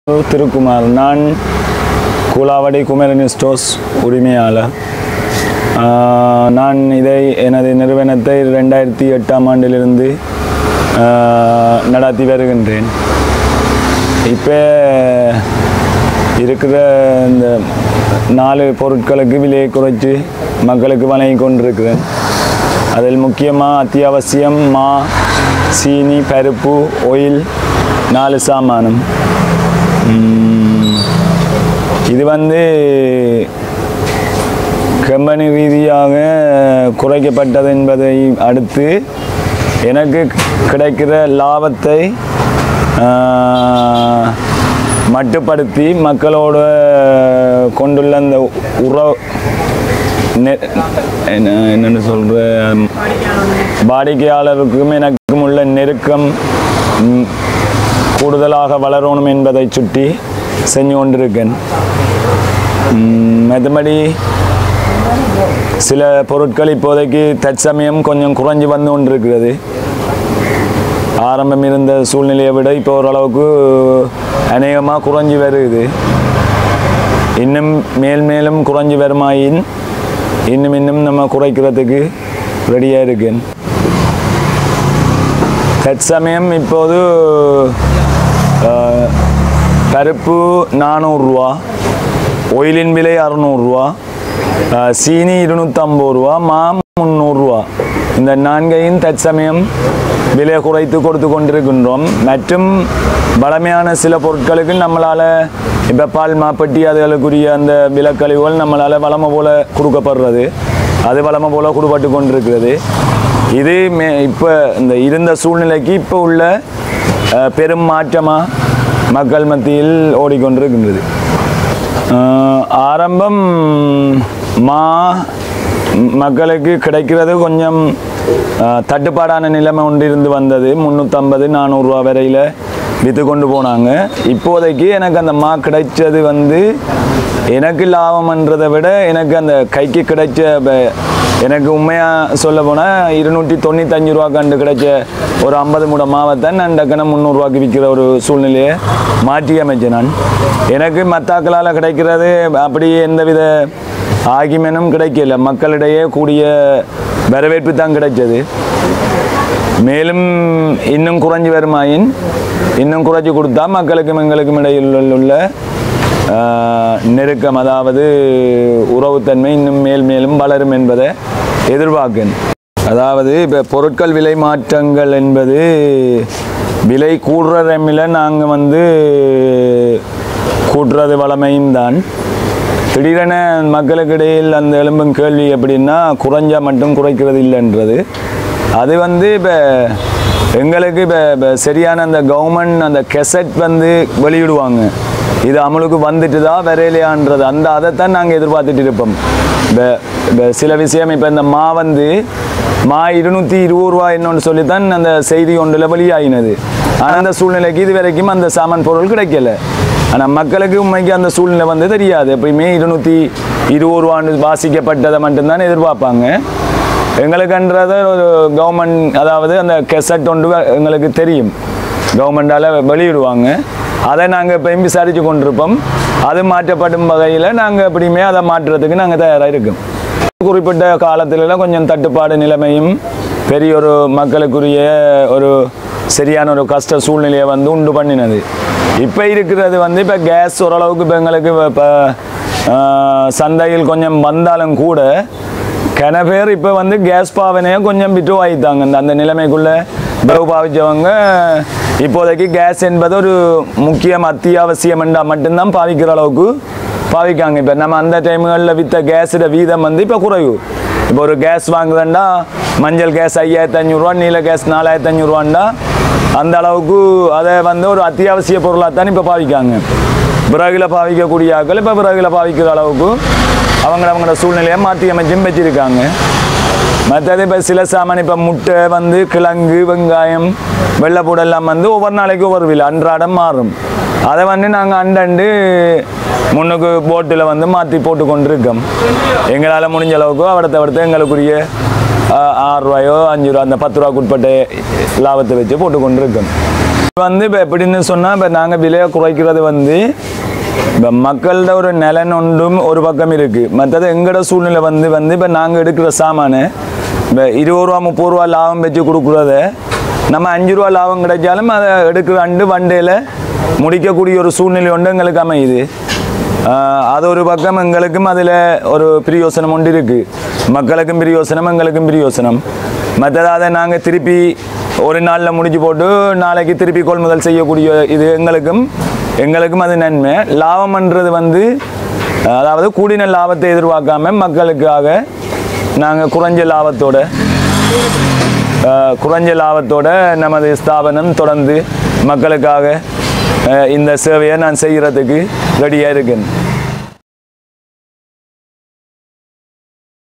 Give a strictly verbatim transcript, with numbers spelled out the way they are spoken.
திருக்குமார். நான் கூலாவடி குமரன் ஸ்டோர்ஸ் உரிமையாளர். நான் இதை எனது நிறுவனத்தை ரெண்டாயிரத்தி எட்டாம் ஆண்டிலிருந்து நடத்தி வருகின்றேன். இப்போ இருக்கிற இந்த நாலு பொருட்களுக்கு விலையை குறைச்சி மக்களுக்கு வழங்கி கொண்டிருக்கிறேன். அதில் முக்கியமாக அத்தியாவசியம் மா, சீனி, பருப்பு, ஆயில், நாலு சாமானம். இது வந்து கம்பெனி ரீதியாக குறைக்கப்பட்டது என்பதை அடுத்து எனக்கு கிடைக்கிற லாபத்தை மட்டுப்படுத்தி மக்களோட கொண்டுள்ள அந்த உறவு என்னென்னு சொல்கிற வாடிக்கையாளருக்கும் எனக்கும் உள்ள நெருக்கம் கூடுதலாக வளரணும் என்பதை சுட்டி செஞ்சு கொண்டிருக்கேன். மற்றபடி சில பொருட்கள் இப்போதைக்கு தற்சமயம் கொஞ்சம் குறைஞ்சி வந்து கொண்டிருக்கிறது. ஆரம்பம் இருந்த சூழ்நிலையை விட இப்போ ஓரளவுக்கு அநேகமாக குறைஞ்சி வருது. இன்னும் மேல் மேலும் குறைஞ்சி வருமாயின் இன்னும் இன்னும் நம்ம குறைக்கிறதுக்கு ரெடியாக இருக்கேன். தற்சமயம் இப்போது பருப்பு நானூறுரூவா, ஆயிலின் விலை அறுநூறுவா, சீனி இருநூற்றம்பது ரூபா, மா முந்நூறுரூவா. இந்த நான்கையும் தற்சமயம் விலை குறைத்து கொடுத்து கொண்டிருக்கின்றோம். மற்றும் பழமையான சில பொருட்களுக்கு நம்மளால் இப்போ பால் மாப்பட்டி அதுகளுக்குரிய அந்த விலக்கழிவுகள் நம்மளால் வளமை போல் கொடுக்கப்படுறது, அது வளமை போல் கொடுப்பட்டு கொண்டிருக்கிறது. இது மே இப்போ இந்த இருந்த சூழ்நிலைக்கு இப்போ உள்ள பெரும் மாற்றமாக மக்கள் மத்தியில் ஓடிக்கொண்டிருக்கின்றது. ஆரம்பம் மா மக்களுக்கு கிடைக்கிறது கொஞ்சம் தட்டுப்பாடான நிலைமை ஒன்று இருந்து வந்தது. முந்நூற்றம்பது நானூறுரூவா வரையில் விற்று கொண்டு போனாங்க. இப்போதைக்கு எனக்கு அந்த மா கிடைச்சது வந்து எனக்கு லாபம்ன்றதை விட எனக்கு அந்த கைக்கு கிடைச்ச எனக்கு உண்மையாக சொல்ல போனால் இருநூற்றி தொண்ணூத்தஞ்சு ரூபா கண்டு கிடைச்ச ஒரு ஐம்பது மூட மாவைத்தான் நான் டக்குன்னு முந்நூறுரூவாக்கு விற்கிற ஒரு சூழ்நிலையை மாற்றி அமைச்சேன். நான் எனக்கு மத்தாக்களால் கிடைக்கிறது அப்படி எந்தவித ஆகிமெனும் கிடைக்கல. மக்களிடையே கூடிய வரவேற்பு தான் கிடைச்சது. மேலும் இன்னும் குறைஞ்சி வருமாயின் இன்னும் குறைச்சி கொடுத்தா மக்களுக்கும் எங்களுக்கும் இடையில் உள்ள நெருக்கம், அதாவது உறவுத்தன்மை இன்னும் மேல் மேலும் வளரும் என்பதை எதிர்பார்க்கிறேன். அதாவது இப்போ பொருட்கள் விலை மாற்றங்கள் என்பது விலை கூடுற ரெம்மில் நாங்கள் வந்து கூட்டுறது வளமையும் தான். திடீரென மக்களுக்கு இடையில் அந்த எழும்பும் கேள்வி எப்படின்னா குறைஞ்சா மட்டும் குறைக்கிறது இல்லைன்றது. அது வந்து இப்போ எங்களுக்கு இப்போ இப்போ சரியான அந்த கவர்மெண்ட் அந்த கெசட் வந்து வெளியிடுவாங்க, இது அமலுக்கு வந்துட்டு தான் வரையிலையான்றது, அந்த அதைத்தான் நாங்கள் எதிர்பார்த்துட்டு இருப்போம். இப்போ இப்போ சில விஷயம் இப்போ இந்த மா வந்து மா இருநூற்றி இருபது ரூபா என்னொன்று சொல்லித்தான் அந்த செய்தி ஒன்றில் வெளியாகினது. ஆனால் அந்த சூழ்நிலைக்கு இது வரைக்கும் அந்த சாமான் பொருள் கிடைக்கல. ஆனால் மக்களுக்கு உண்மைக்கு அந்த சூழ்நிலை வந்து தெரியாது. எப்பயுமே இருநூற்றி இருபது ரூபான்னு வாசிக்கப்பட்டதை மட்டும்தான் எதிர்பார்ப்பாங்க. எங்களுக்குன்றத ஒரு கவர்மெண்ட், அதாவது அந்த கெசட் ஒன்று எங்களுக்கு தெரியும், கவர்மெண்டால் வெளியிடுவாங்க. அதை நாங்கள் எப்பயும் விசாரித்து கொண்டிருப்போம். அது மாற்றப்படும் வகையில் நாங்கள் எப்படியுமே அதை மாற்றுறதுக்கு நாங்கள் தயாராக இருக்கோம். குறிப்பிட்ட காலத்திலலாம் கொஞ்சம் தட்டுப்பாடு நிலைமையும் பெரிய ஒரு மக்களுக்குரிய ஒரு சரியான ஒரு கஷ்ட சூழ்நிலையை வந்து உண்டு பண்ணினது. இப்போ இருக்கிறது வந்து இப்போ கேஸ் ஓரளவுக்கு இப்போ எங்களுக்கு இப்போ சந்தையில் கொஞ்சம் வந்தாலும் கூட கன பேர் இப்போ வந்து கேஸ் பாவனையை கொஞ்சம் விட்டு வாங்கித்தாங்க. அந்த அந்த நிலைமைக்குள்ளே பவு பாவிச்சவங்க இப்போதைக்கு கேஸ் என்பது ஒரு முக்கியம் அத்தியாவசியம் என்றால் மட்டும்தான் பாவிக்கிற அளவுக்கு பாவிக்காங்க. இப்போ நம்ம அந்த டைமுகளில் விற்ற கேஸோட வீதம் வந்து இப்போ குறைவு. இப்போ ஒரு கேஸ் வாங்குறேன்டா மஞ்சள் கேஸ் ஐயாயிரத்தி அஞ்சூறுரூவா, நீல கேஸ் நாலாயிரத்தி அஞ்சூறுரூவாண்டா அந்த அளவுக்கு அதை வந்து ஒரு அத்தியாவசிய பொருளாக தான் இப்போ பாவிக்காங்க. பிறகுல பாவிக்கக்கூடிய ஆக்கள் இப்போ பிறகுல பாவிக்கிற அளவுக்கு அவங்க அவங்களோட சூழ்நிலையை மாற்றி அமைச்சும் வச்சுருக்காங்க. மற்றது இப்போ சில சாமான் இப்போ முட்டை வந்து கிழங்கு, வெங்காயம், வெள்ளைப்பூடெல்லாம் வந்து ஒவ்வொரு நாளைக்கு ஒவ்வொரு விலை அன்றாடம் மாறும். அதை வந்து நாங்கள் அண்டண்டு முன்னுக்கு போட்டில் வந்து மாற்றி போட்டு கொண்டிருக்கோம். எங்களால் முடிஞ்ச அளவுக்கு அவடத்தை அவடத்தை எங்களுக்குரிய ஆறு ரூபாயோ அஞ்சு ரூபா அந்த பத்து ரூபாய்க்கு உட்பட்ட லாபத்தை வச்சு போட்டு கொண்டிருக்கோம். வந்து இப்போ எப்படின்னு சொன்னால் இப்போ நாங்கள் விலையை குறைக்கிறது வந்து இப்போ மக்கள்கிட்ட ஒரு நலன் ஒன்றும் ஒரு பக்கம் இருக்குது. மற்றது எங்களோட சூழ்நிலை வந்து வந்து இப்போ நாங்கள் எடுக்கிற சாமானை இப்போ இருபது ரூபா முப்பது ரூபா லாபம் வச்சு கொடுக்குறத நம்ம அஞ்சு ரூபா லாபம் கிடைச்சாலும் அதை எடுக்கிற அண்டு வண்டையில் முடிக்கக்கூடிய ஒரு சூழ்நிலை ஒன்று எங்களுக்கு அமையுது. அது ஒரு பக்கம் எங்களுக்கும் அதில் ஒரு பிரயோசனம் ஒன்று இருக்குது. மக்களுக்கும் பிரயோசனம், எங்களுக்கும் பிரயோசனம். மற்றது அதை நாங்கள் திருப்பி ஒரு நாளில் முடிச்சு போட்டு நாளைக்கு திருப்பி கொள்முதல் செய்யக்கூடிய இது எங்களுக்கும் எங்களுக்கும் அது நன்மை. லாபம்ன்றது வந்து அதாவது கூடின லாபத்தை எதிர்பார்க்காம மக்களுக்காக நாங்கள் குறைஞ்ச லாபத்தோட குறைஞ்ச லாபத்தோட நமது ஸ்தாபனம் தொடர்ந்து மக்களுக்காக இந்த சேவையை நான் செய்கிறதுக்கு ரெடியாக இருக்கேன்.